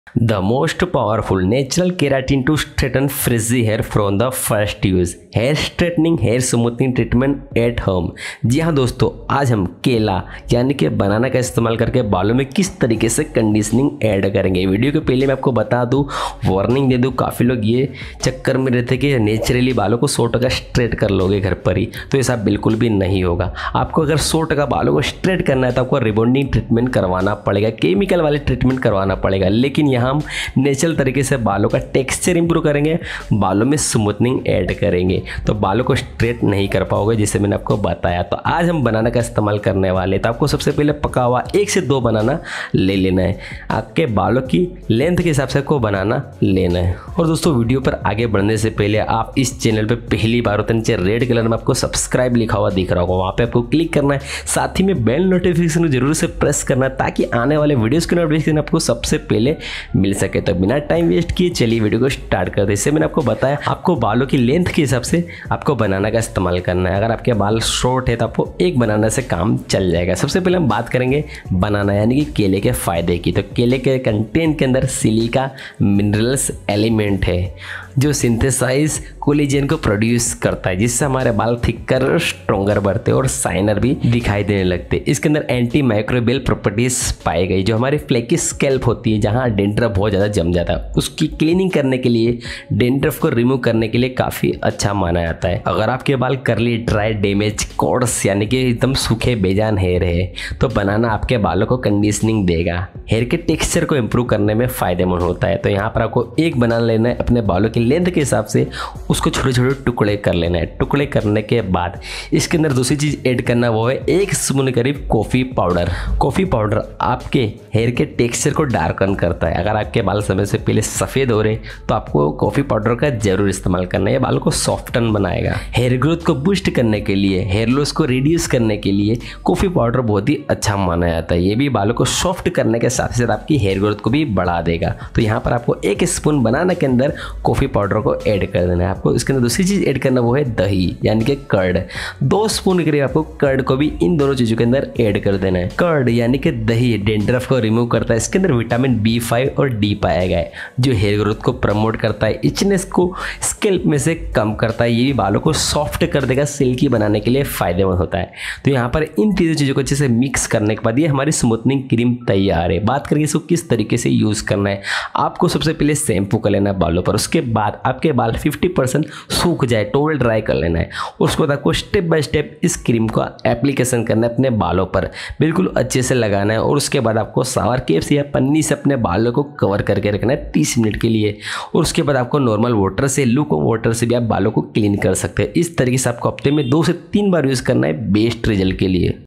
The most powerful natural keratin to straighten frizzy hair from the first use. Hair straightening hair smoothening treatment at home. जी हाँ दोस्तों, आज हम केला यानी कि बनाना का इस्तेमाल करके बालों में किस तरीके से कंडीशनिंग ऐड करेंगे। वीडियो के पहले मैं आपको बता दूं, वार्निंग दे दूं, काफ़ी लोग ये चक्कर में रहते कि नेचुरली बालों को 100% स्ट्रेट कर लोगे घर पर ही, तो ऐसा बिल्कुल भी नहीं होगा। आपको अगर 100% बालों को स्ट्रेट करना है तो आपको रिबॉन्डिंग ट्रीटमेंट करवाना पड़ेगा, केमिकल वाले ट्रीटमेंट करवाना पड़ेगा। लेकिन यहाँ हम नेचुरल तरीके से बालों का टेक्सचर इंप्रूव करेंगे, बालों में स्मूथनिंग ऐड करेंगे, तो बालों को स्ट्रेट नहीं कर पाओगे, जिसे मैंने आपको बताया। तो आज हम बनाना का इस्तेमाल करने वाले, तो आपको सबसे पहले पका हुआ 1 से 2 बनाना ले लेना है। आपके बालों की लेंथ के हिसाब से आपको बनाना लेना है। और दोस्तों, वीडियो पर आगे बढ़ने से पहले आप इस चैनल पर पहली बार होते नीचे रेड कलर में आपको सब्सक्राइब लिखा हुआ दिख रहा होगा, वहाँ पे आपको क्लिक करना है। साथ ही में बेल नोटिफिकेशन को जरूर से प्रेस करना है ताकि आने वाले वीडियोस की नोटिफिकेशन आपको सबसे पहले मिल सके। तो बिना टाइम वेस्ट किए चलिए वीडियो को स्टार्ट करते हैं। इससे मैंने आपको बताया आपको बालों की लेंथ के हिसाब से आपको बनाना का इस्तेमाल करना है। अगर आपके बाल शॉर्ट है तो आपको एक बनाना से काम चल जाएगा। सबसे पहले हम बात करेंगे बनाना यानी कि केले के फायदे की। तो केले के कंटेंट के अंदर सिलिका मिनरल्स एलिमेंट है जो सिंथेसाइज कोलेजन को प्रोड्यूस करता है, जिससे हमारे बाल थिकर स्ट्रॉन्गर बढ़ते और शाइनर भी दिखाई देने लगते। इसके अंदर एंटी माइक्रोबियल प्रॉपर्टीज पाई गई जो हमारी फ्लेकी स्कैल्प होती है, जहाँ डेंड्रफ बहुत ज़्यादा जम जाता है, उसकी क्लीनिंग करने के लिए, डेंड्रफ को रिमूव करने के लिए काफ़ी अच्छा माना जाता है। अगर आपके बाल करली, ड्राई, डैमेज, कोर्स यानी कि एकदम सूखे बेजान हेयर है तो बनाना आपके बालों को कंडीशनिंग देगा, हेयर के टेक्सचर को इम्प्रूव करने में फ़ायदेमंद होता है। तो यहाँ पर आपको एक बनाना लेना है, अपने बालों की लेंथ के हिसाब से उसको छोटे छोटे टुकड़े कर लेना है। टुकड़े करने के बाद इसके अंदर दूसरी चीज़ ऐड करना, वो है 1 स्पून करीब कॉफ़ी पाउडर। कॉफ़ी पाउडर आपके हेयर के टेक्सचर को डार्कन करता है। अगर आपके बाल समय से पहले सफ़ेद हो रहे तो आपको कॉफ़ी पाउडर का जरूर इस्तेमाल करना है, ये बालों को सॉफ्टन बनाएगा। हेयर ग्रोथ को बूस्ट करने के लिए, हेयर लॉस को रिड्यूस करने के लिए कॉफ़ी पाउडर बहुत ही अच्छा माना जाता है। ये भी बालों को सॉफ्ट करने के साथ साथ आपकी हेयर ग्रोथ को भी बढ़ा देगा। तो यहाँ पर आपको 1 स्पून बनाना के अंदर कॉफ़ी पाउडर को ऐड कर देना है। आपको इसके अंदर दूसरी चीज़ ऐड करना, वो है दही यानी कि कर्ड। 2 स्पून करीब आपको कर्ड को भी इन दोनों चीज़ों के अंदर ऐड कर देना है। कर्ड यानी कि दही डेंड्रफ को रिमूव करता है। इसके अंदर विटामिन B5 और D पाया गया है जो हेयर ग्रोथ को प्रमोट करता है, इचनेस को स्कैल्प में से कम करता है, ये भी बालों को सॉफ्ट कर देगा, सिल्की बनाने के लिए फायदेमंद होता है। तो यहाँ पर इन तीनों चीज़ों को अच्छे से मिक्स करने के बाद ये हमारी स्मूथनिंग क्रीम तैयार है। बात करेंगे इसको किस तरीके से यूज़ करना है। आपको सबसे पहले शैम्पू कर लेना है बालों पर, उसके बाद आपके बाल 50% सूख जाए, टॉवल ड्राई कर लेना है। उसके बाद आपको स्टेप बाय स्टेप इस क्रीम का एप्लीकेशन करना है, अपने बालों पर बिल्कुल अच्छे से लगाना है। और उसके बाद आपको शावर कैप से या पन्नी से अपने बालों को कवर करके रखना है 30 मिनट के लिए। और उसके बाद आपको नॉर्मल वाटर से, लूकवार्म वाटर से भी आप बालों को क्लीन कर सकते हैं। इस तरीके से आपको हफ्ते में 2 से 3 बार यूज़ करना है बेस्ट रिजल्ट के लिए।